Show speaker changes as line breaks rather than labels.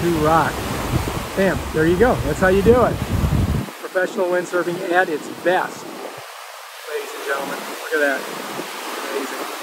to rock. Bam, there you go. That's how you do it. Professional windsurfing at its best. Ladies and gentlemen, look at that. Amazing.